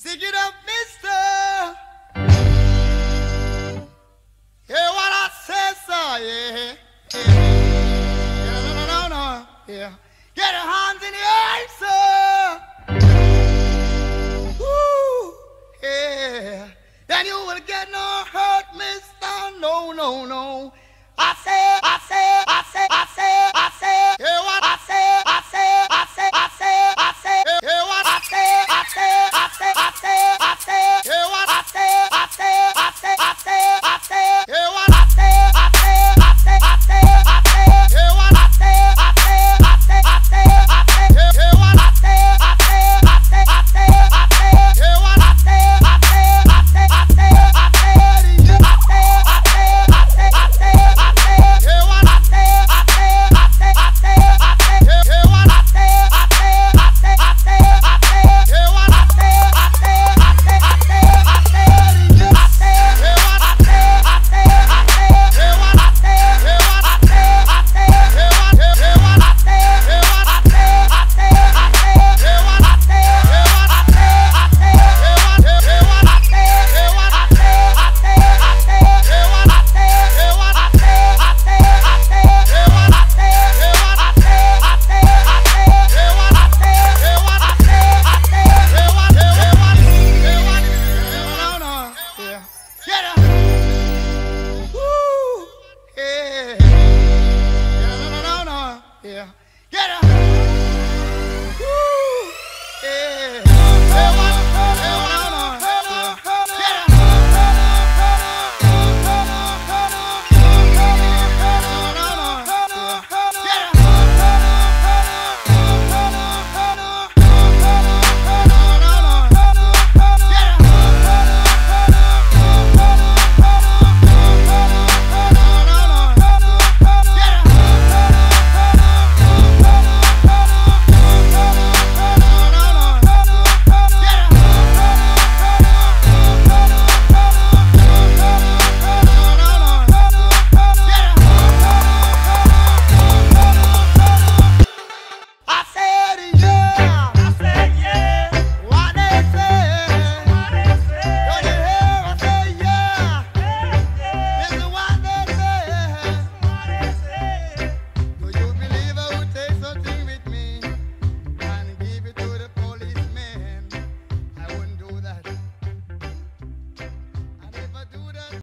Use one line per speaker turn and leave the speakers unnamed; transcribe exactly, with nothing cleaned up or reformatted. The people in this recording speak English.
Zig it up, mister. Hear what I say, sir, yeah. Yeah, yeah. No, no, no, no, yeah. Get your hands in the air, sir. Woo, yeah. Then you will get no hurt, mister. No, no, no.